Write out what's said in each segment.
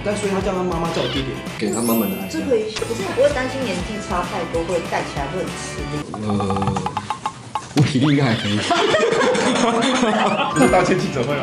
但所以他叫他妈妈叫我弟弟，给他满满的爱。 这可以，可是你不会担心年纪差太多会带起来会很吃力？ 我体力应该还可以。 不是道歉记者会吗？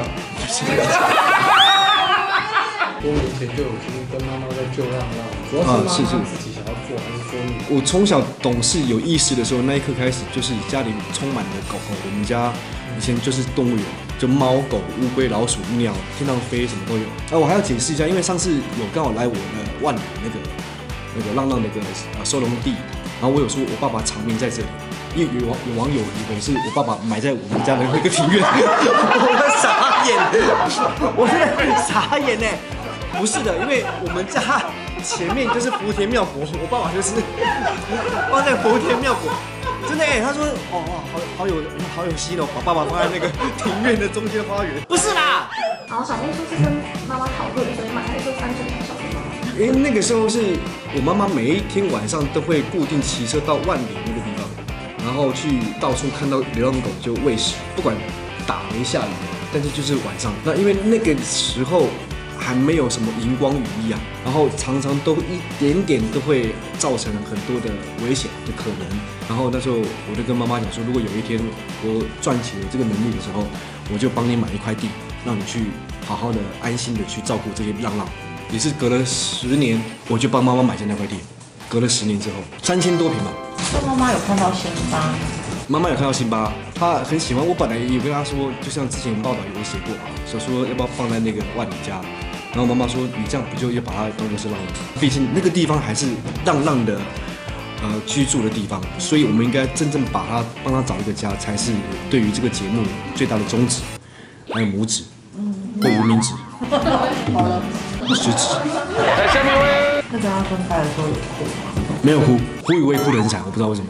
多年前就有经跟妈妈在救浪浪，主要是妈妈自己想要做，还是说你？ 我从小懂事有意识的时候，那一刻开始，就是家里充满了狗狗。我们家以前就是动物园，就猫、狗、乌龟、老鼠、鸟，天上飞什么都有。我还要解释一下，因为上次有刚好来我的万里那个浪浪那个收容地，然后我有说我爸爸长眠在这里。因为有网友以为是我爸爸埋在我们家的那个庭院，我傻眼，我真的很傻眼呢。不是的，因为我们家前面就是福田庙国，我爸爸就是放在福田庙国，真的他说好有心哦，把爸爸放在那个庭院的中间花园。不是啦， 然后小秘书是跟妈妈讨论，所以买来就3整条小秘书。 因为那个时候是我妈妈每一天晚上都会固定骑车到万里那个地方。然后去到处看到流浪狗就喂食，不管打雷下雨，但是就是晚上。那因为那个时候还没有什么荧光雨衣啊，然后常常都一点点都会造成很多的危险的可能。然后那时候我就跟妈妈讲说，如果有一天我赚起了这个能力的时候，我就帮你买一块地，让你去好好的安心的去照顾这些浪浪。也是隔了10年，我就帮妈妈买下那块地。隔了10年之后，3000多坪吧。 那妈妈有看到辛巴？ 妈妈有看到辛巴，她很喜欢。我本来也跟她说，就像之前报道有写过嘛，说要不要放在那个万里家。然后妈妈说，你这样不就要把它当作是浪浪？毕竟那个地方还是浪浪的居住的地方，所以我们应该真正帮他找一个家，才是对于这个节目最大的宗旨，还有拇指或无名指， 好了， 食指。 来，下面一位。 那跟他分开的时候有哭吗？ 没有哭，胡宇威哭得很惨，我不知道为什么。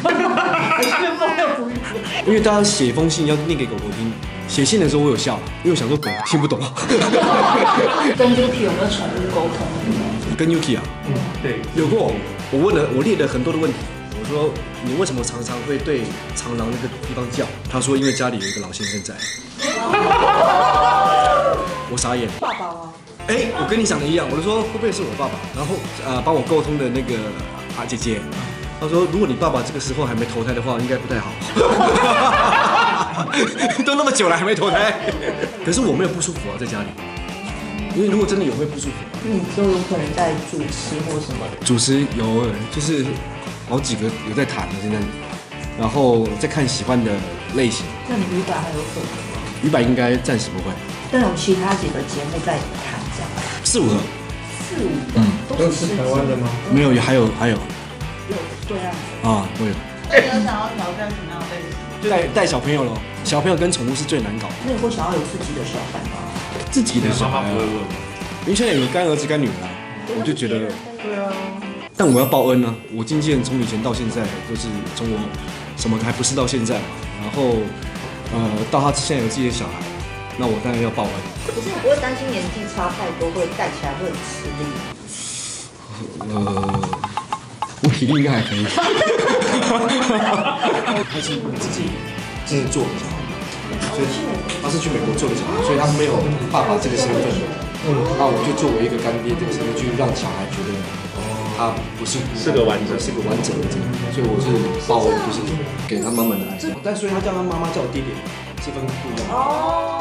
因为大家写封信要念给狗狗听，写信的时候我有笑，因为我想说狗听不懂。 跟 Yuki 有没有宠物沟通？ 跟 Yuki 啊， 对， 有过。我列了很多的问题。我说你为什么常常会对长廊那个地方叫？他说因为家里有一个老先生在。我傻眼。 爸爸吗？ 我跟你想的一样，我就说会不会是我爸爸？然后帮我沟通的那个姐姐，她说如果你爸爸这个时候还没投胎的话，应该不太好。都那么久了还没投胎，可是我没有不舒服啊，在家里。因为如果真的有会不舒服。 你就有可能在主持或什么？ 主持有，就是好几个有在谈的现在，然后再看喜欢的类型。 那你语版还有可能吗？ 语版应该暂时不会。 但有其他几个节目在谈这样。 4、5个。 4、5个， 都是台湾的吗？ 没有，还有。 有对岸啊，都有。 那你有想要挑战什么样的类型？ 带小朋友咯，小朋友跟宠物是最难搞的。 那你会想要有自己的小孩吗？ 自己的小孩啊，因为现在有干儿子干女儿啊，我就觉得， 对啊。 但我要报恩啊！我经纪人从以前到现在都是从我什么还不是到现在嘛，然后到他现在有自己的小孩，那我当然要报恩。 可是你不会担心年纪差太多会带起来会很吃力？ 我体力应该还可以。他是自己做的小孩，所以他是去美国做的小孩，所以他没有爸爸这个身份。那我就作为一个干爹这个身份，去让小孩觉得他不是个完整， 是个完整的这个，所以我是报恩，就是给他满满的爱。但所以他叫他妈妈叫我弟弟，是分不一样。